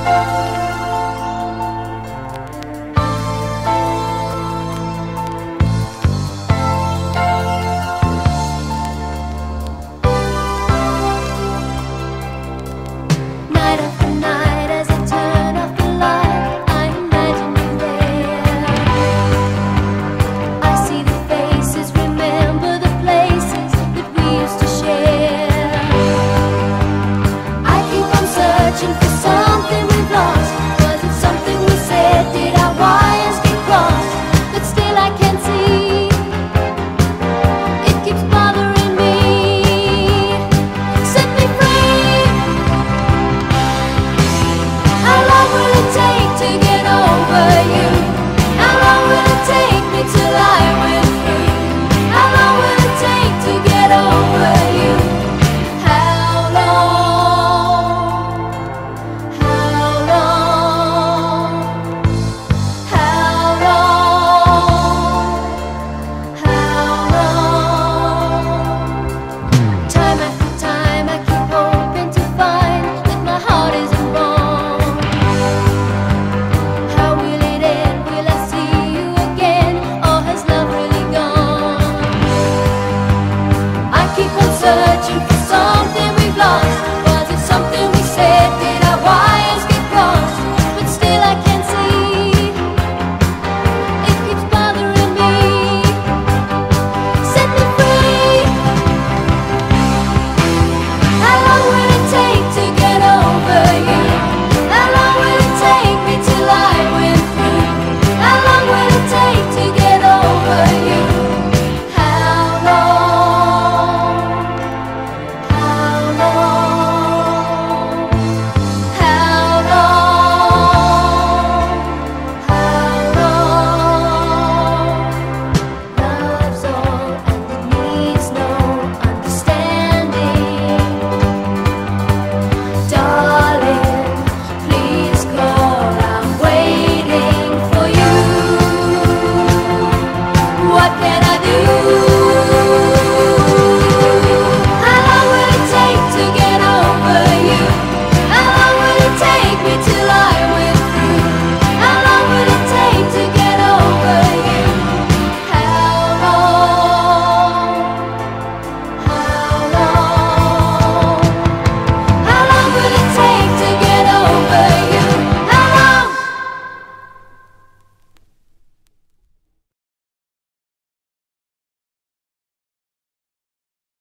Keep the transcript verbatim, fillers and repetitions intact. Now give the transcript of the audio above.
Night after night, as I turn off the light, I imagine you there. I see the faces, remember the places that we used to share. I keep on searching for something